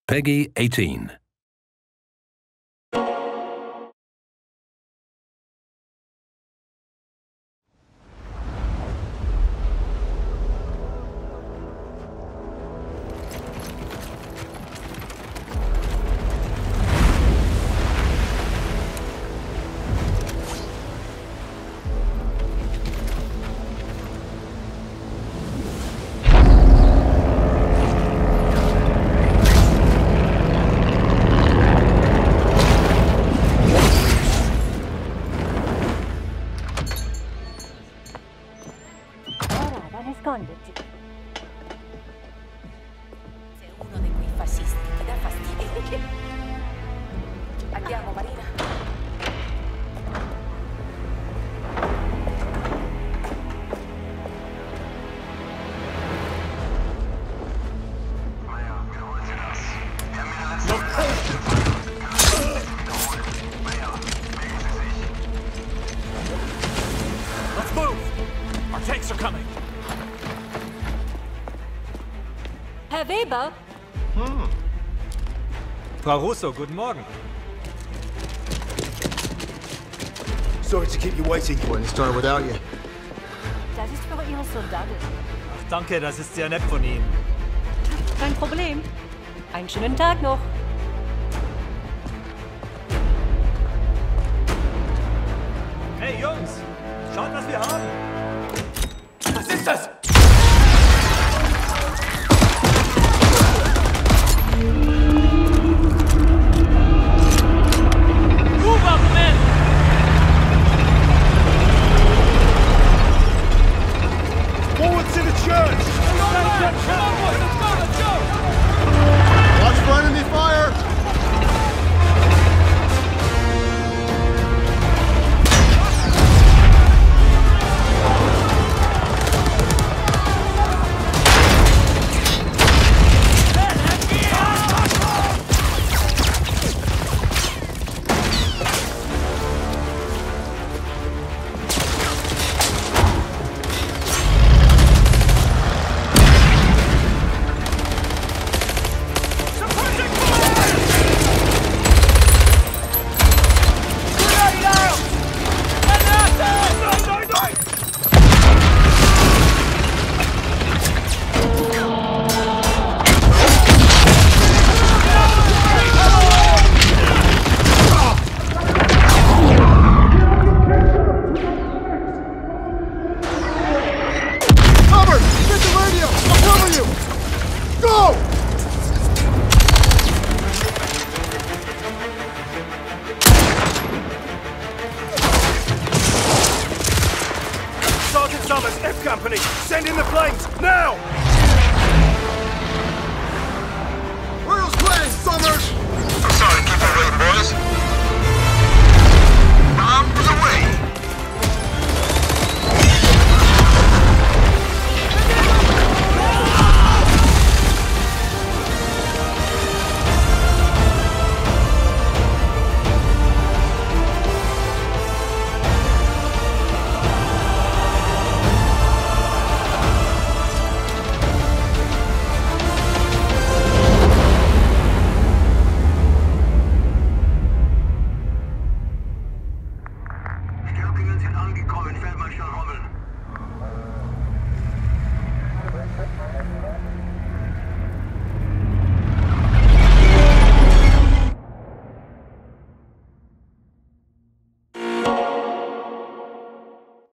Peggy 18. Nasconderti. Sei uno di quei fascisti che dà fastidio. Andiamo, Marina. Let's move! Our tanks are coming! Herr Weber? Frau Russo, guten Morgen. Sorry to keep you waiting. Wouldn't start without you. Das ist für Ihre Soldaten. Ach, danke, das ist sehr nett von Ihnen. Kein Problem. Einen schönen Tag noch. Hey Jungs, schaut, was wir haben! Was ist das? Move up, men! Forward to the church! Come on, boys, let's go! Watch for enemy fire! Sergeant Summers, F Company, send in the planes, now!